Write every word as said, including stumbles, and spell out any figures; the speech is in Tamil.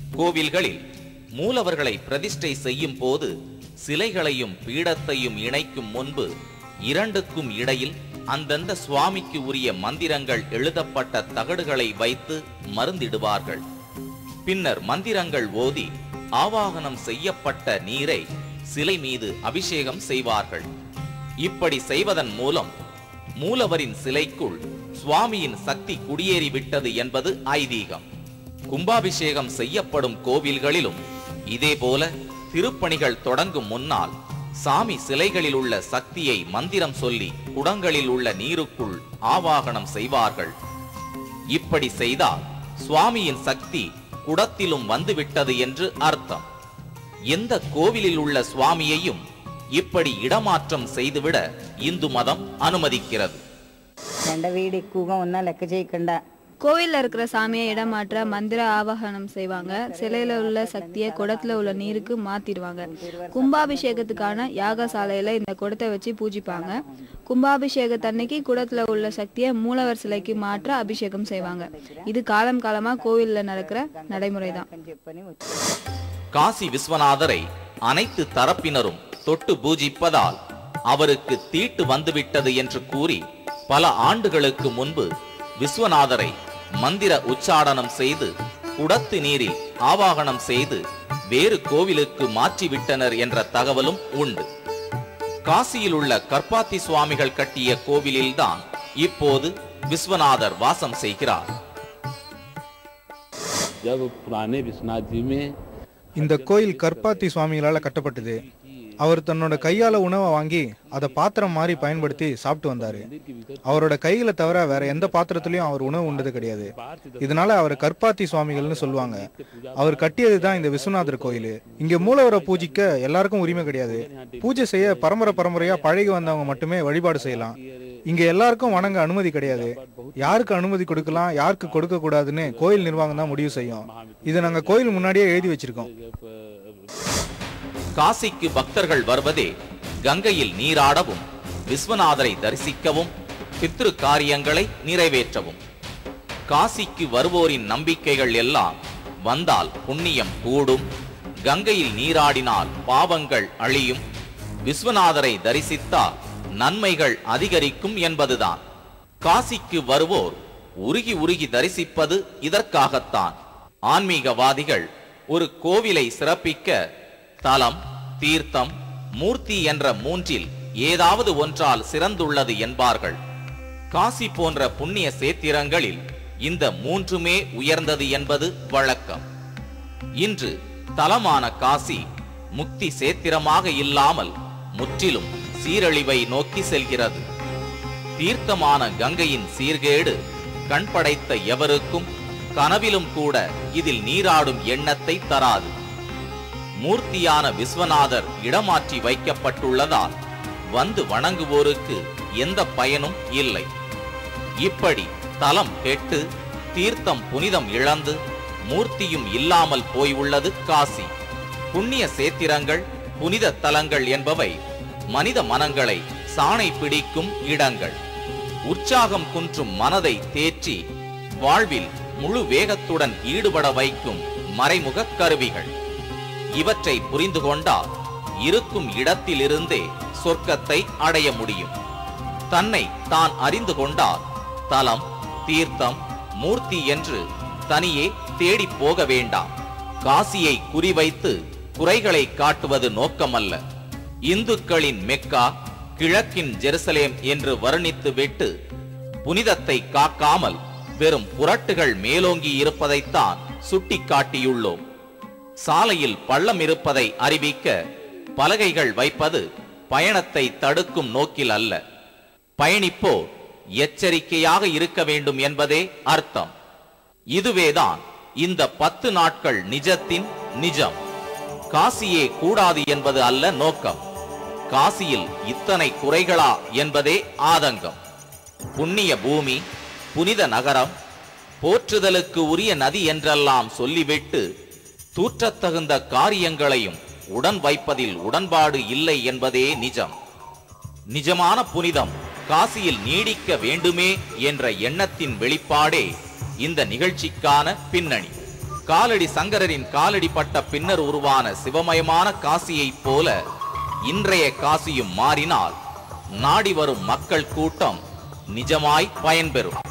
கோவில்களில் மூலவர்களை பிரதிஷ்டை செய்யும் போது சிலைகளையும் பீடத்தையும் இணைக்கும் முன்பு இரண்டுக்கும் இடையில் அந்தந்த சுவாமிக்கு உரிய மந்திரங்கள் எழுதப்பட்ட தகடுகளை வைத்து மருந்திடுவார்கள். பின்னர் மந்திரங்கள் ஓதி ஆவாகனம் செய்யப்பட்ட நீரை சிலை மீது அபிஷேகம் செய்வார்கள். இப்படி செய்வதன் மூலம் மூலவரின் சிலைக்குள் சுவாமியின் சக்தி குடியேறிவிட்டது என்பது ஐதீகம். கும்பாபிஷேகம் செய்யப்படும் கோவில்களிலும் இதேபோல திருப்பணிகள் தொடங்கும் முன்னால் சாமி சிலைகளில் உள்ள சக்தியை மந்திரம் சொல்லி குடங்களில் உள்ள நீருக்குள் ஆவாகனம் செய்வார்கள். இப்படி செய்தால் சுவாமியின் சக்தி குடத்திலும் வந்துவிட்டது என்று அர்த்தம். எந்த கோவிலில் உள்ள சுவாமியையும் இப்படி இடமாற்றம் செய்துவிட இந்து மதம் அனுமதிக்கிறது. கோவில்ல இருக்கிற சாமியை இடமாற்ற மந்திர ஆவாகனம் செய்வாங்க. சிலையில உள்ள சக்தியை குடத்துல உள்ள நீருக்கு மாத்திடுவாங்க. கும்பாபிஷேகத்துக்கான யாகசாலையில இந்த குடத்தை வச்சு பூஜிப்பாங்க. கும்பாபிஷேகத்தன்னைக்கு குடத்துல உள்ள சக்தியை மூலவர் சிலைக்கு மாற்ற அபிஷேகம் செய்வாங்க. இது காலம் காலமா கோவில்ல நடக்கிற நடைமுறை தான். காசி விஸ்வநாதரை அனைத்து தரப்பினரும் தொட்டு பூஜிப்பதால் அவருக்கு தீட்டு வந்துவிட்டது என்று கூறி பல ஆண்டுகளுக்கு முன்பு விஸ்வநாதரை மந்திர உச்சாடனம் செய்து குடத்து நீரில் ஆவாகனம் செய்து வேறு கோவிலுக்கு மாற்றிவிட்டனர் என்ற தகவலும் உண்டு. காசியில் உள்ள கர்ப்பாத்தி சுவாமிகள் கட்டிய கோவிலில்தான் இப்போது விஸ்வநாதர் வாசம் செய்கிறார். இந்த கோயில் கர்ப்பாத்தி சுவாமிகளால கட்டப்பட்டது. அவர் தன்னோட கையால உணவை வாங்கி அதை பாத்திரம் மாதிரி பயன்படுத்தி சாப்பிட்டு வந்தாரு. அவரோட கைகளை தவிர வேற எந்த பாத்திரத்திலையும் அவர் உணவு உண்டது கிடையாது. இதனால அவர் கர்ப்பாத்தி சுவாமிகள்னு சொல்லுவாங்க. அவர் கட்டியதுதான் இந்த விஸ்வநாதர் கோயில். இங்க மூலவரை பூஜிக்க எல்லாருக்கும் உரிமை கிடையாது. பூஜை செய்ய பரம்பரை பரம்பரையா பழகி வந்தவங்க மட்டுமே வழிபாடு செய்யலாம். இங்க எல்லாருக்கும் வணங்க அனுமதி கிடையாது. யாருக்கு அனுமதி கொடுக்கலாம், யாருக்கு கொடுக்க கூடாதுன்னு கோயில் நிர்வாகம் தான் முடிவு செய்யும். இதை நாங்க கோயில் முன்னாடியே எழுதி வச்சிருக்கோம். காசிக்கு பக்தர்கள் வருவதே கங்கையில் நீராடவும், விஸ்வநாதரை தரிசிக்கவும், பித்ரு காரியங்களை நிறைவேற்றவும். காசிக்கு வருவோரின் நம்பிக்கைகள் எல்லாம் வந்தால் புண்ணியம் கூடும், கங்கையில் நீராடினால் பாவங்கள் அழியும், விஸ்வநாதரை தரிசித்தால் நன்மைகள் அதிகரிக்கும் என்பதுதான். காசிக்கு வருவோர் உருகி உருகி தரிசிப்பது இதற்காகத்தான். ஆன்மீகவாதிகள் ஒரு கோவிலை சிறப்பிக்க தலம், தீர்த்தம், மூர்த்தி என்ற மூன்றில் ஏதாவது ஒன்றால் சிறந்துள்ளது என்பார்கள். காசி போன்ற புண்ணிய சேத்திரங்களில் இந்த மூன்றுமே உயர்ந்தது என்பது வழக்கம். இன்று தலமான காசி முக்தி சேத்திரமாக இல்லாமல் முற்றிலும் சீரழிவை நோக்கி செல்கிறது. தீர்த்தமான கங்கையின் சீர்கேடு கண் படைத்த எவருக்கும் கனவிலும் கூட இதில் நீராடும் எண்ணத்தை தராது. மூர்த்தியான விஸ்வநாதர் இடமாற்றி வைக்கப்பட்டுள்ளதால் வந்து வணங்குவோருக்கு எந்த பயனும் இல்லை. இப்படி தலம் கெட்டு தீர்த்தம் புனிதம் இழந்து மூர்த்தியும் இல்லாமல் போய் உள்ளது காசி. புண்ணிய சேத்திரங்கள், புனித தலங்கள் என்பவை மனித மனங்களை சாணை பிடிக்கும் இடங்கள். உற்சாகம் குன்றும் மனதை தேற்றி வாழ்வில் முழு வேகத்துடன் ஈடுபட வைக்கும் மறைமுக கருவிகள். இவற்றை புரிந்து கொண்டால் இருக்கும் இடத்திலிருந்தே சொர்க்கத்தை அடைய முடியும். தன்னை தான் அறிந்து கொண்டால் தலம், தீர்த்தம், மூர்த்தி என்று தனியே தேடி போக வேண்டாம். காசியை குறிவைத்து குறைகளை காட்டுவது நோக்கமல்ல. இந்துக்களின் மெக்கா, கிழக்கின் ஜெருசலேம் என்று வர்ணித்து விட்டு புனிதத்தை காக்காமல் வெறும் புரட்டுகள் மேலோங்கி இருப்பதைத்தான் சுட்டி காட்டியுள்ளோம். சாலையில் பள்ளம் இருப்பதை அறிவிக்க பலகைகள் வைப்பது பயணத்தை தடுக்கும் நோக்கில் அல்ல. பயணிப்போர் எச்சரிக்கையாக இருக்க வேண்டும் என்பதே அர்த்தம். இதுவேதான் இந்த பத்து நாட்கள் நிஜத்தின் நிஜம். காசியே கூடாது என்பது அல்ல நோக்கம். காசியில் இத்தனை குறைகளா என்பதே ஆதங்கம். புண்ணிய பூமி, புனித நகரம், போற்றுதலுக்கு உரிய நதி என்றெல்லாம் சொல்லிவிட்டு தூற்றத்தகுந்த காரியங்களையும் உடன் வைப்பதில் உடன்பாடு இல்லை என்பதே நிஜம். நிஜமான புனிதம் காசியில் நீடிக்க வேண்டுமே என்ற எண்ணத்தின் வெளிப்பாடே இந்த நிகழ்ச்சிக்கான பின்னணி. காலடி சங்கரரின் காலடி பட்ட பின்னர் உருவான சிவமயமான காசியைப் போல இன்றைய காசியும் மாறினால் நாடி வரும் மக்கள் கூட்டம் நிஜமாய் பயன்பெறும்.